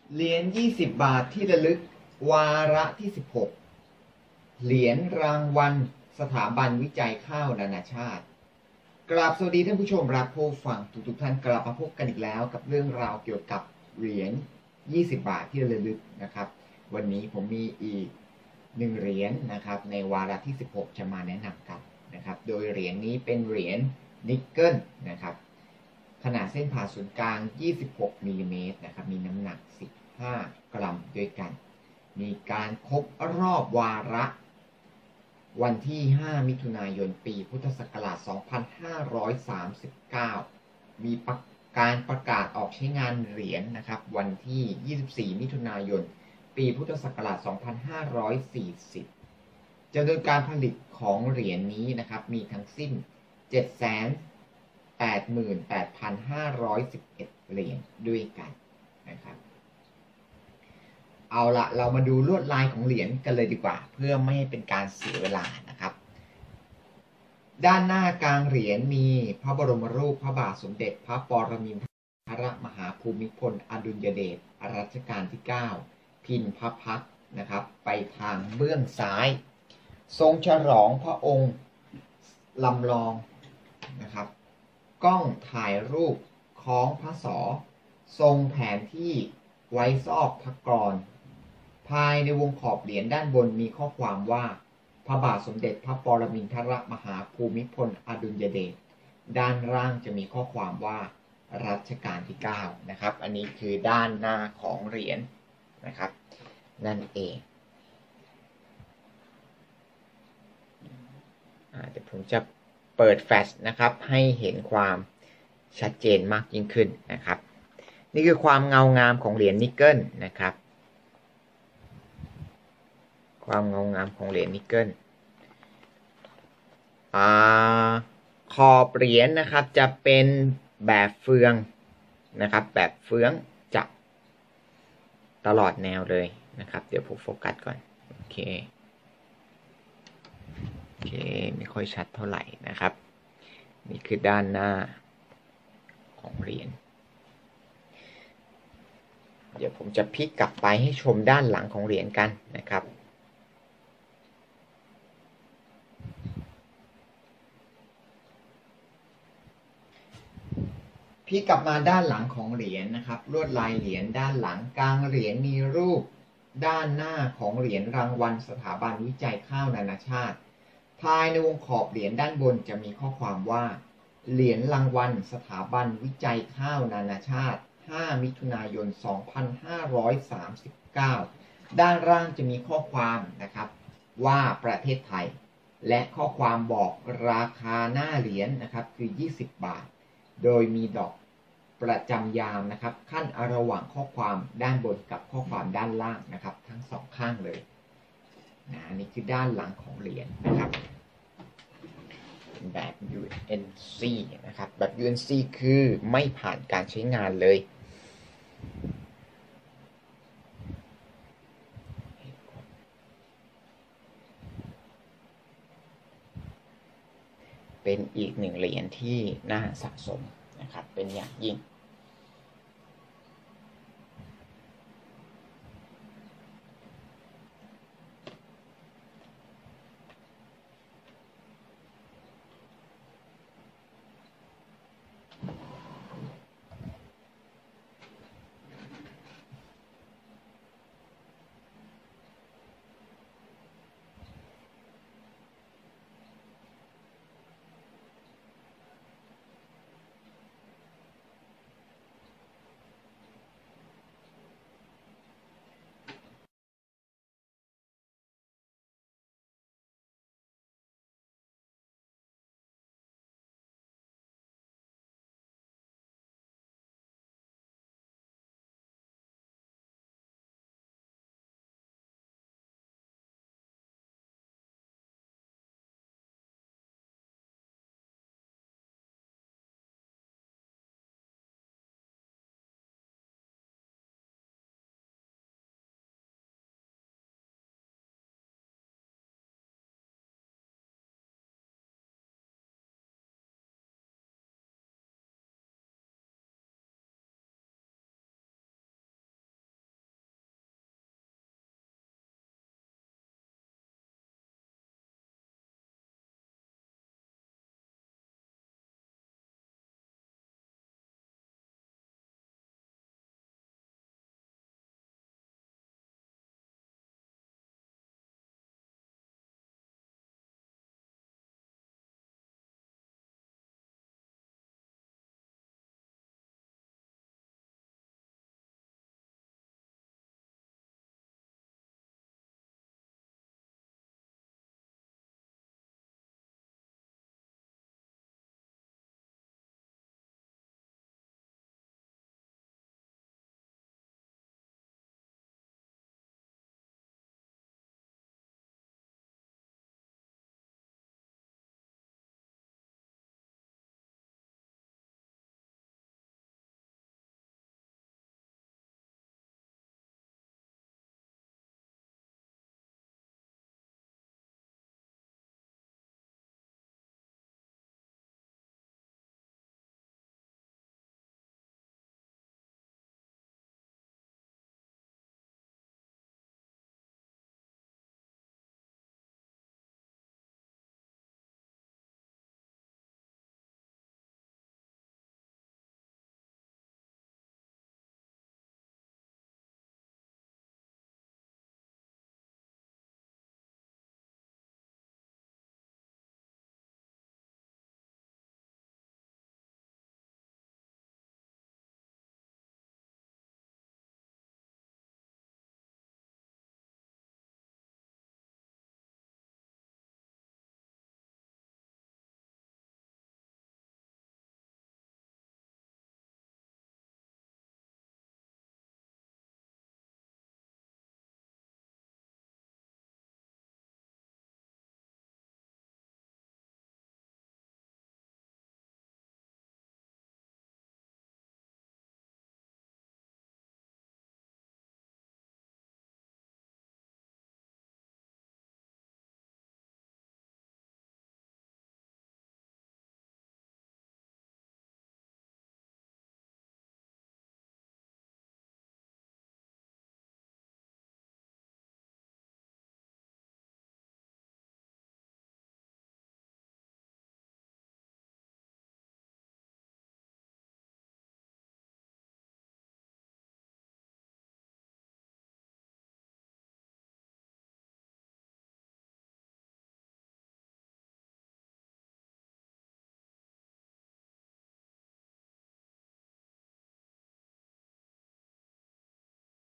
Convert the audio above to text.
เหรียญ20 บาทที่ระลึกวาระที่16เหรียญรางวัลสถาบันวิจัยข้าวนานาชาติกราบสวัสดีท่านผู้ชมรับผู้ฟังทุกท่านกลับมาพบกันอีกแล้วกับเรื่องราวเกี่ยวกับเหรียญ20 บาทที่ระลึกนะครับวันนี้ผมมีอีก1เหรียญนะครับในวาระที่16จะมาแนะนำกันนะครับโดยเหรียญนี้เป็นเหรียญนิกเกิลนะครับขนาดเส้นผ่าศูนย์กลาง26มิลลิเมตรนะครับมีน้ำหนัก15 กรัมด้วยกันมีการครบรอบวาระวันที่5มิถุนายนปีพุทธศักราช2539มีการประกาศออกใช้งานเหรียญนะครับวันที่24มิถุนายนปีพุทธศักราช2540จำนวนการผลิตของเหรียญนี้นะครับมีทั้งสิ้น 788,511 เหรียญด้วยกันนะครับเอาละเรามาดูลวดลายของเหรียญกันเลยดีกว่าเพื่อไม่ให้เป็นการเสียเวลานะครับด้านหน้ากลางเหรียญมีพระบรมรูปพระบาทสมเด็จพระปรมินทรมหาภูมิพลอดุลยเดชรัชกาลที่9พิมพ์พระพักตร์นะครับไปทางเบื้องซ้ายทรงฉลองพระองค์ลำลองนะครับกล้องถ่ายรูปคล้องพระศอทรงแผนที่ไว้ซอกพระกรภายในวงขอบเหรียญด้านบนมีข้อความว่าพระบาทสมเด็จพระปรมินทรมหาภูมิพลอดุลยเดชด้านล่างจะมีข้อความว่ารัชกาลที่9นะครับอันนี้คือด้านหน้าของเหรียญนะครับนั่นเองเดี๋ยวผมจะเปิดแฟลชนะครับให้เห็นความชัดเจนมากยิ่งขึ้นนะครับนี่คือความเงางามของเหรียญนิกเกิลนะครับความเงางามของเหรียญนิกเกิลขอบเหรียญนะครับจะเป็นแบบเฟืองนะครับแบบเฟืองจับตลอดแนวเลยนะครับเดี๋ยวผมโฟกัสก่อนโอเคไม่ค่อยชัดเท่าไหร่นะครับนี่คือด้านหน้าของเหรียญเดี๋ยวผมจะพลิกกลับไปให้ชมด้านหลังของเหรียญกันนะครับพลิกกลับมาด้านหลังของเหรียญนะครับลวดลายเหรียญด้านหลังกลางเหรียญมีรูปด้านหน้าของเหรียญรางวัลสถาบันวิจัยข้าวนานาชาติภายในวงขอบเหรียญด้านบนจะมีข้อความว่าเหรียญรางวัลสถาบันวิจัยข้าวนานาชาติ5มิถุนายน2539ด้านล่างจะมีข้อความนะครับว่าประเทศไทยและข้อความบอกราคาหน้าเหรียญนะครับคือ20 บาทโดยมีดอกประจำยามนะครับขั้นระหว่างข้อความด้านบนกับข้อความด้านล่างนะครับทั้งสองข้างเลยนี่คือด้านหลังของเหรียญนะครับแบบ UNC นะครับแบบ UNC คือไม่ผ่านการใช้งานเลยเป็นอีก1เหรียญที่น่าสะสมนะครับเป็นอย่างยิ่ง